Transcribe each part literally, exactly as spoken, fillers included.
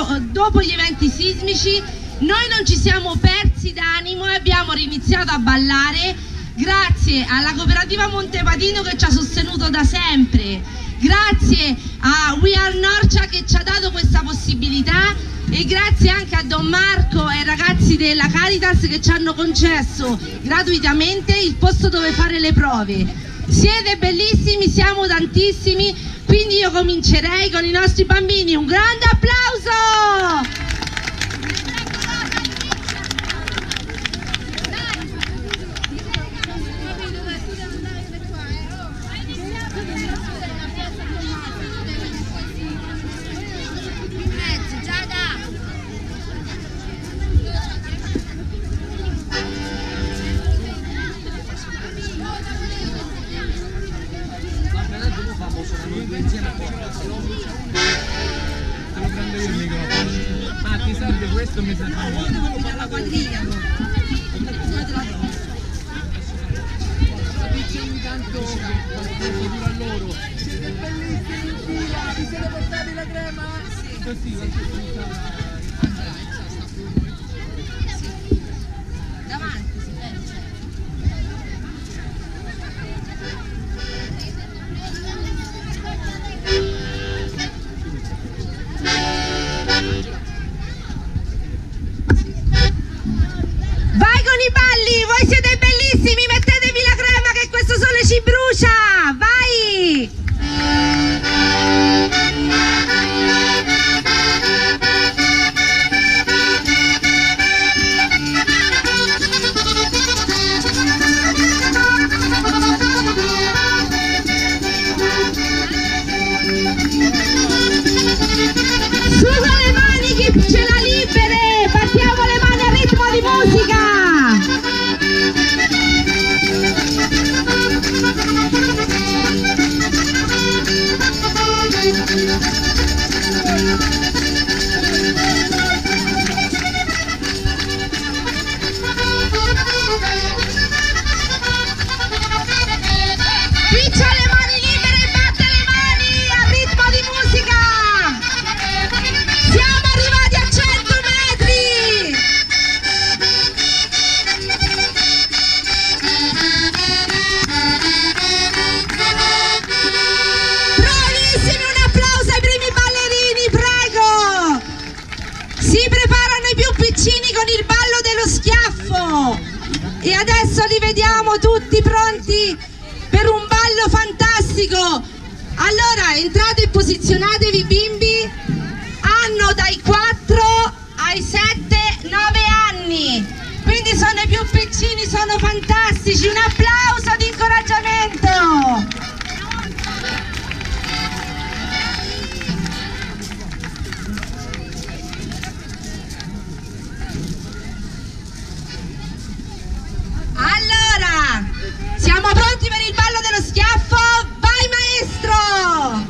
dopo gli eventi sismici noi non ci siamo persi d'animo e abbiamo riniziato a ballare grazie alla cooperativa Montepatino che ci ha sostenuto da sempre, grazie a We Are Norcia che ci ha dato questa possibilità e grazie anche a Don Marco e ai ragazzi della Caritas che ci hanno concesso gratuitamente il posto dove fare le prove. Siete bellissimi, siamo tantissimi, quindi io comincerei con i nostri bambini. Un grande applauso! Ah, ti serve questo? Mi serve io devo fare la quadriglia. Diciamo tanto a loro. Siete bellissimi in fila, vi siete portati la crema? Sì. Così, davanti si pensa. Vai con i balli, voi siete bellissimi, mettetevi la crema che questo sole ci brucia, vai! Su con le mani chi ce l'ha libere, battiamo le mani al ritmo di musica! Chi c'ha le mani libere batte le mani al ritmo di musica! Siamo arrivati a cento metri! Bravissimi, un applauso ai primi ballerini, prego! Si preparano i più piccini con il ballo dello schiaffo e adesso li vediamo tutti pronti per un ballo fantastico. Allora entrate e posizionatevi bimbi, hanno dai quattro ai sette nove anni, quindi sono i più piccini, sono fantastici, un applauso di incoraggiamento. Allora, siamo pronti per il ballo dello schiaffo? Vai maestro!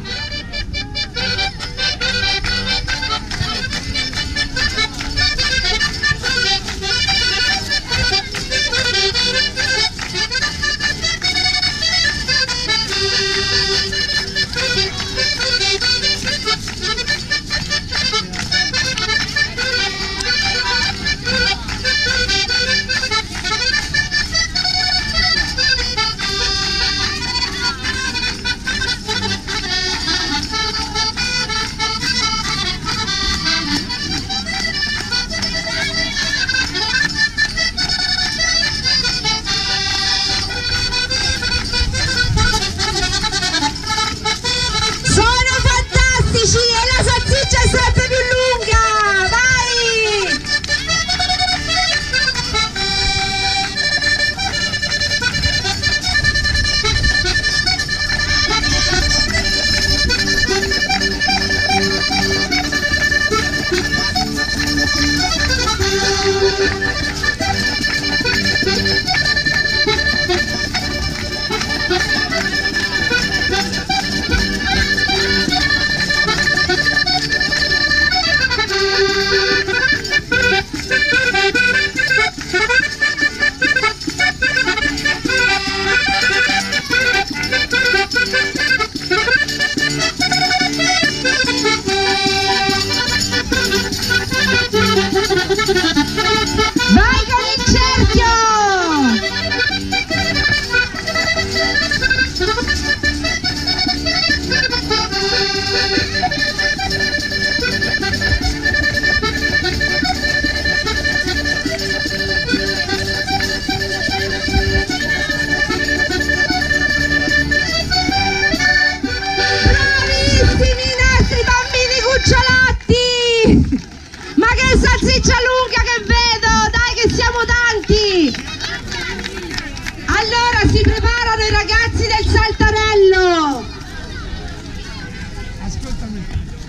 ascoltami.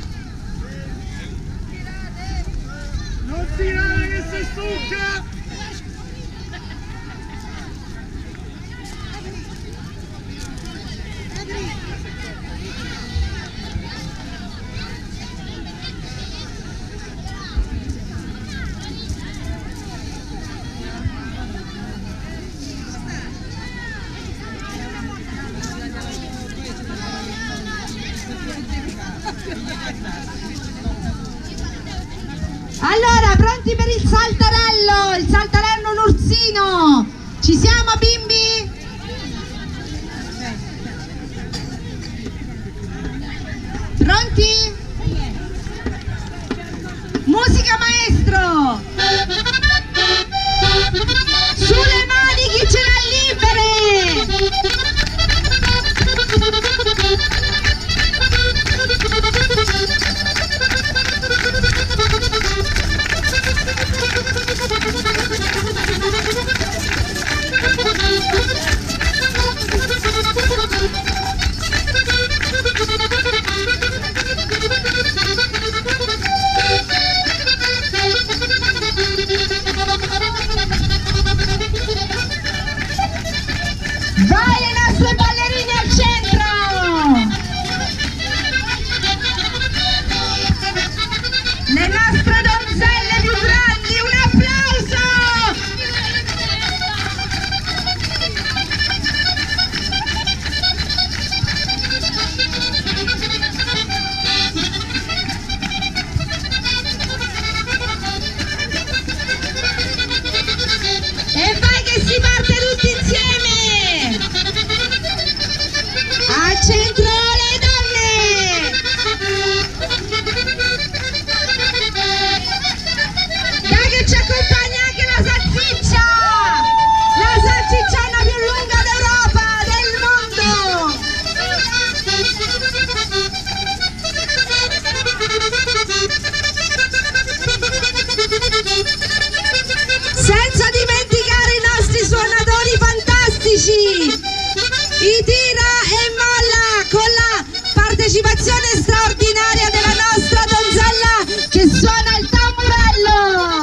Non tirare che si stucca! Allora, pronti per il saltarello? Il saltarello un ursino. Ci siamo, bimbi? Pronti? Musica, maestro! Sulle mani chi ce l'ha libere! Vai le nostre ballerine al centro! Le nostre donzelle più grandi, un applauso! E vai che si parte tutti insieme! Al centro le donne! Dai che ci accompagna anche la salsiccia! La salsicciana più lunga d'Europa, del mondo! Senza dimenticare i nostri suonatori fantastici! I tira e molla con la partecipazione straordinaria della nostra donzella che suona il tamburello.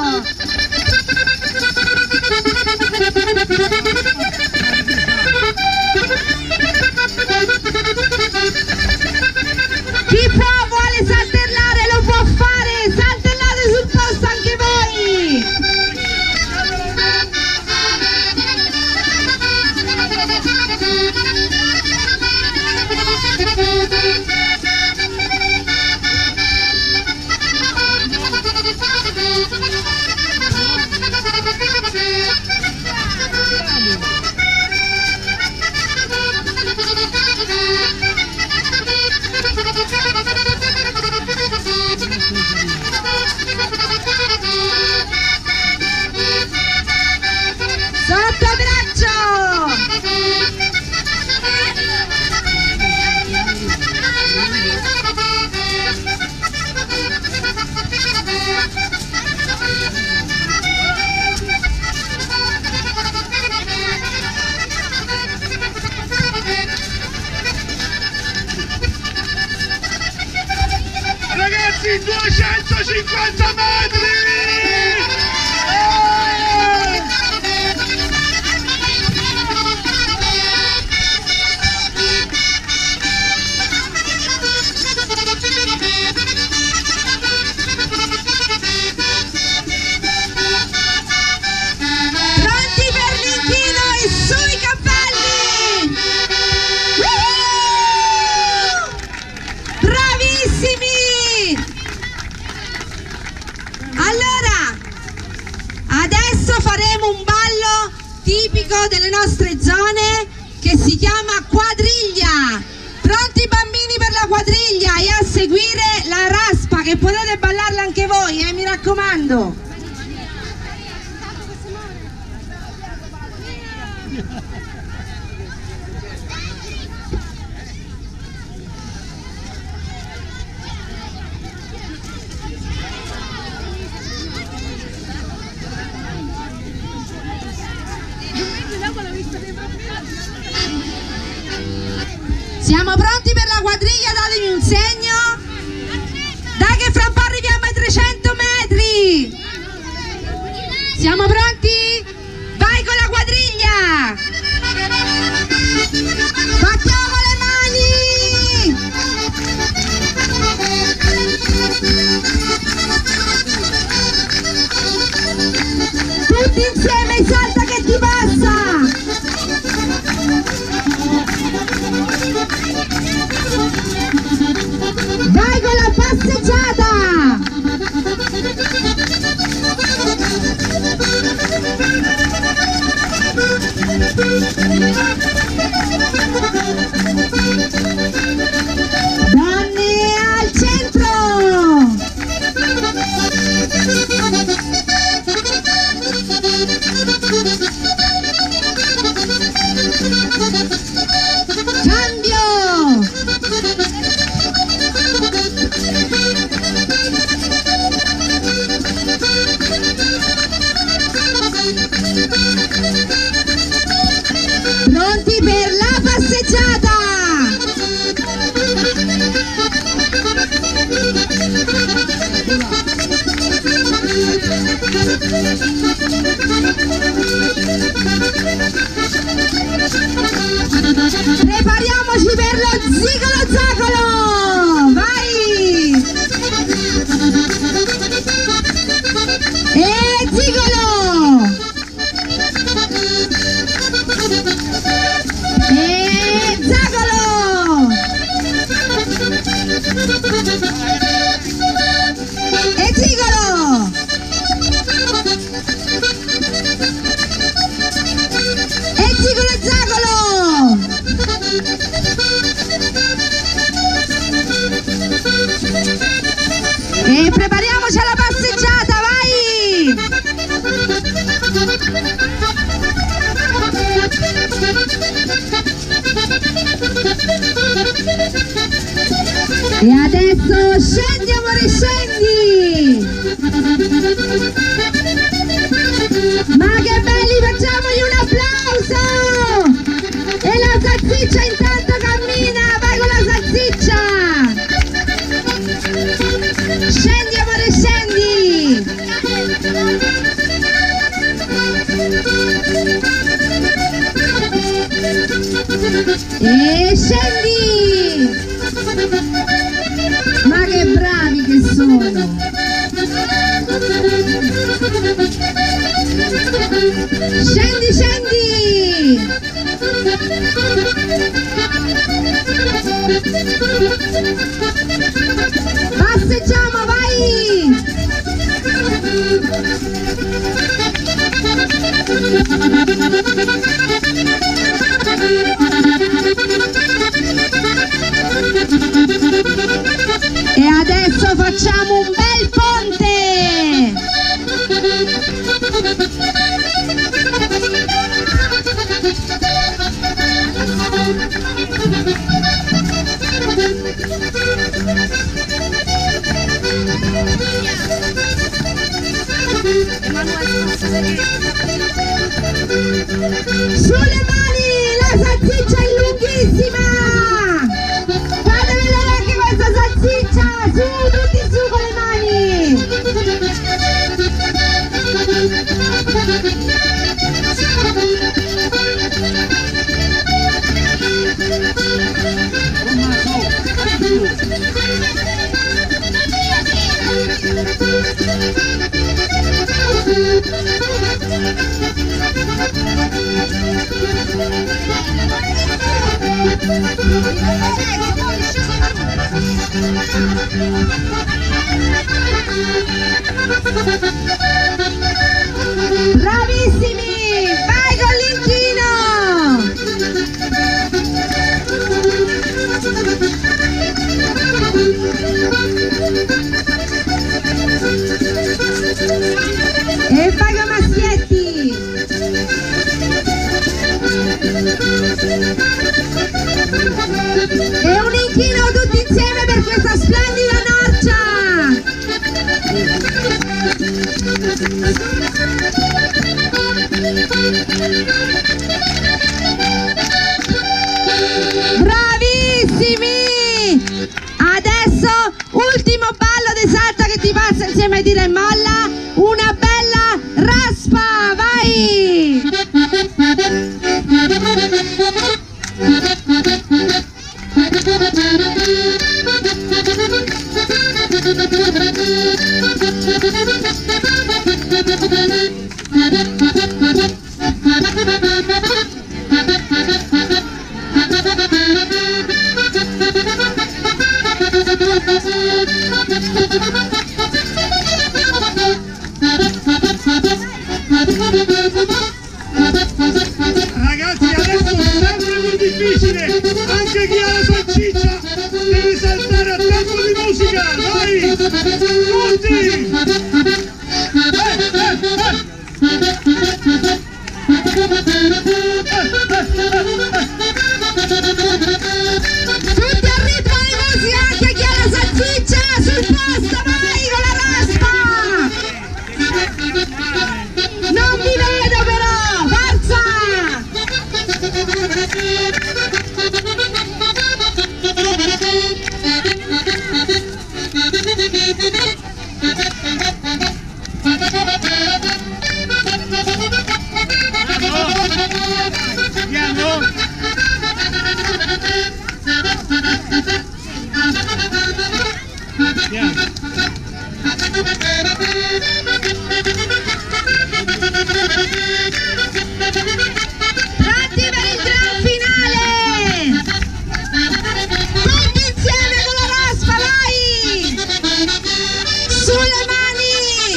Chi può vuole saltellare lo può fare, saltellate sul posto anche voi. Sotto braccio! Ragazzi, duecentocinquanta metri! Pronti per l'inchino e sui cappelli! Bravissimi! Allora, adesso faremo un ballo tipico delle nostre zone che si chiama quadriglia. Pronti bambini per la quadriglia e a seguire la raspa che potete ballarla anche voi, eh, mi raccomando. Siamo pronti per la quadriglia? Datemi un segno. Siamo pronti? Vai con la quadriglia! Battiamo le mani! Tutti insieme, salta che ti passa! Vai con la passeggiata! Donne al centro! Cambio! Pronti per la passeggiata? Prepariamoci per lo zigolo zagolo! Vai! E zigolo! E zagolo! E zigolo! E zigolo e zagolo! E prepariamoci alla passeggiata, vai! E adesso scendi amore, scendi! Ma che belli, facciamogli un applauso! E la salsiccia intanto cammina, vai con la salsiccia! Scendi amore, scendi! E scendi! Ma che bravi che sono! Scendi, scendi! Passeggiamo, vai! E adesso facciamo un bel ponte! Sulle mani, la salsiccia è lunghissima! Fatevi vedere anche questa salsiccia! Su, tutti su con le mani! Bravissimi! Vai con l'inchino! E vai con Maschietti! E un inchino tutti insieme per questa splendida norcia! Bravissimi! Adesso ultimo ballo di salta che ti passa insieme a tira e molla, una bella raspa! Ragazzi, adesso è sempre più difficile, anche chi ha la salsiccia deve saltare a tempo di musica, vai! Tutti! Eh, eh, eh. Tutti al ritmo di musica, anche chi ha la salsiccia sul posto, vai con la raspa! Non vi vedo però, forza! Andiamo! Andiamo! Pronti per il gran finale! Tutti insieme con la raspa, vai! Sulle mani!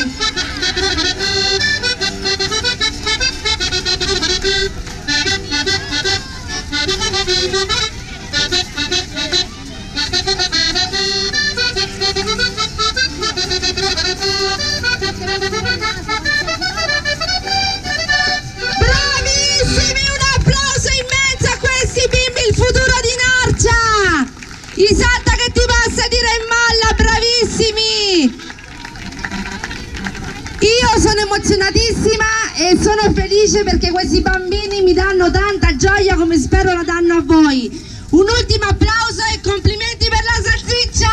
Bravissimi, un applauso immenso a questi bimbi, il futuro di Norcia! Isalta che ti passa dire in malla, bravissimi! Io sono emozionatissima e sono felice perché questi bambini mi danno tanta gioia come spero la danno a voi. Un ultimo applauso e complimenti per la salsiccia!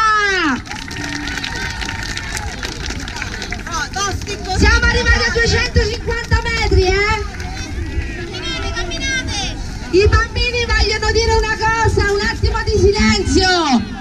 Siamo arrivati a duecentocinquanta metri, eh? Camminate, camminate! I bambini vogliono dire una cosa, un attimo di silenzio!